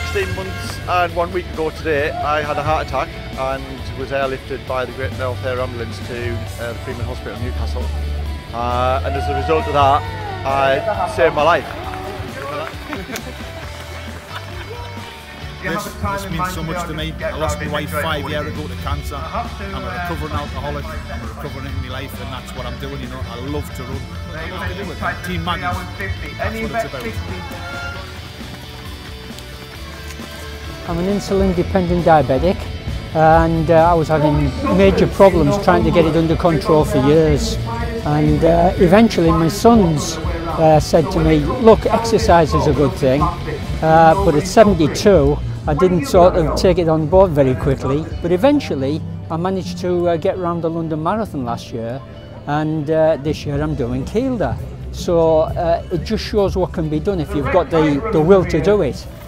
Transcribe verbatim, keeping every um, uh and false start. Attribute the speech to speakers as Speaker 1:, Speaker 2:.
Speaker 1: sixteen months and one week ago today, I had a heart attack and was airlifted by the Great North Air Ambulance to uh, the Freeman Hospital in Newcastle. Uh, and as a result of that, I saved my life.
Speaker 2: This, this means so much to me. I lost my wife five years ago to cancer. I'm a recovering alcoholic. I'm a recovering in my life, and that's what I'm doing. You know, I love to run. I love to do it. Team Magnus. That's what it's about.
Speaker 3: I'm an insulin-dependent diabetic, and uh, I was having major problems trying to get it under control for years. And uh, eventually, my sons uh, said to me, "Look, exercise is a good thing," uh, but at seventy-two. I didn't sort of take it on board very quickly, but eventually I managed to uh, get around the London Marathon last year, and uh, this year I'm doing Kielder. So uh, it just shows what can be done if you've got the, the will to do it.